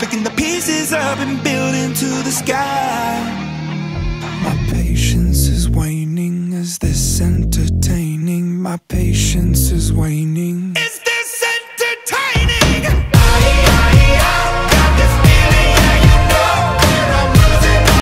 picking the pieces up and building to the sky. My patience is waning. Is this entertaining? My patience is waning.